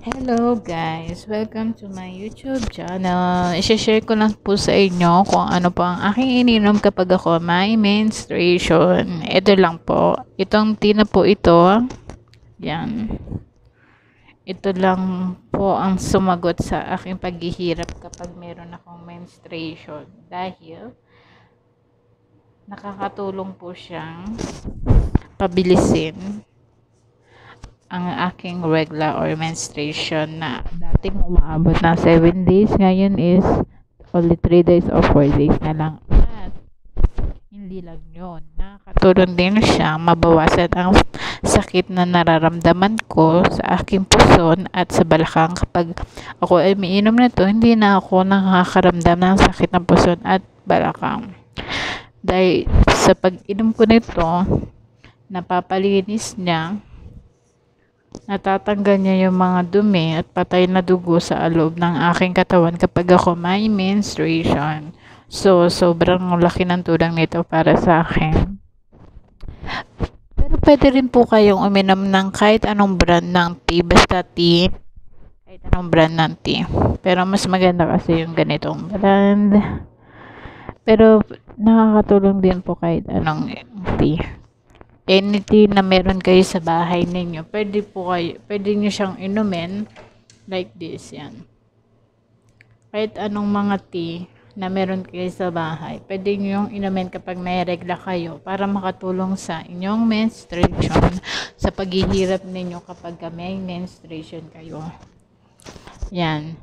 Hello guys! Welcome to my YouTube channel. I-share ko lang po sa inyo kung ano po ang aking ininom kapag ako may menstruation. Ito lang po. Itong tea na po ito. Yan. Ito lang po ang sumagot sa aking paghihirap kapag meron akong menstruation. Dahil nakakatulong po siyang pabilisin ang aking regular or menstruation na dating umaabot ng 7 days, ngayon is only 3 days or 4 days na lang. At hindi lang yun, nakakatulong din siya mabawasan ang sakit na nararamdaman ko sa aking puson at sa balakang. Kapag ako ay umiinom na to, hindi na ako nakakaramdam ng sakit ng puson at balakang. Dahil sa pag-inom ko nito, napapalinis niya, natatanggal niya yung mga dumi at patay na dugo sa loob ng aking katawan kapag ako may menstruation. So, sobrang laki ng tulong nito para sa akin. Pero pwede rin po kayong uminom ng kahit anong brand ng tea, basta tea, kahit anong brand ng tea. Pero mas maganda kasi yung ganitong brand. Pero nakakatulong din po kahit anong tea. Anything na meron kayo sa bahay ninyo, pwede nyo siyang inumin like this, yan. Kahit anong mga tea na meron kayo sa bahay, pwede nyo yung inumin kapag may regla kayo para makatulong sa inyong menstruation, sa paghihirap ninyo kapag may menstruation kayo. Yan.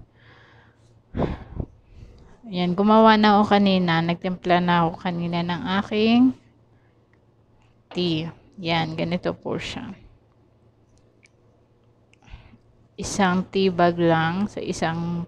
Yan, gumawa na ako kanina, nagtimpla na ako kanina ng aking tea. Yan, ganito po siya. Isang tea bag lang sa isang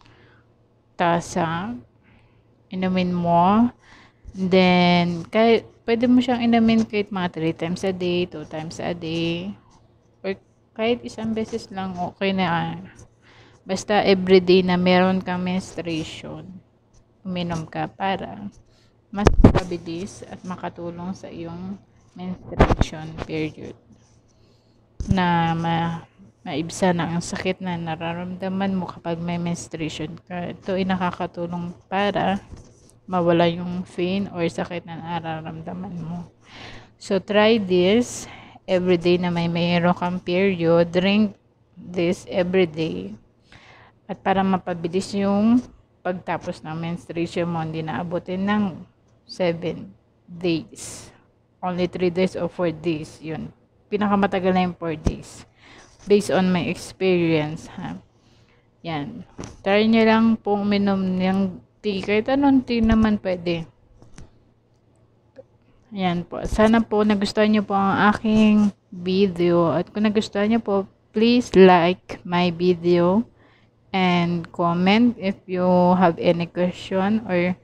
tasa. Inumin mo. Then, pwede mo siyang inumin kahit mga 3 times a day, 2 times a day. Or kahit isang beses lang, okay na. Basta everyday na meron kang menstruation, uminom ka para mas mabilis at makatulong sa iyong menstruation period na maibsan ang sakit na nararamdaman mo kapag may menstruation ka. Ito ay nakakatulong para mawala yung pain or sakit na nararamdaman mo. So try this everyday na mayroon kang period. Drink this everyday. At para mapabilis yung pagtapos ng menstruation mo, hindi naabutin ng 7 days. Only 3 days or 4 days. Yun. Pinakamatagal na yung 4 days. Based on my experience, ha. Yan. Try nyo lang po uminom ng tea. Kahit anong tea naman pwede. Yan po. Sana po nagustuhan nyo po ang aking video. At kung nagustuhan nyo po, please like my video and comment if you have any question or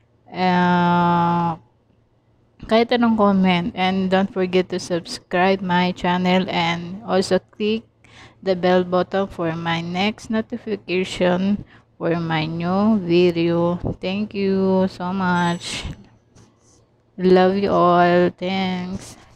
kahit anong comment. And don't forget to subscribe my channel and also click the bell button for my next notification for my new video. Thank you so much. Love you all. Thanks.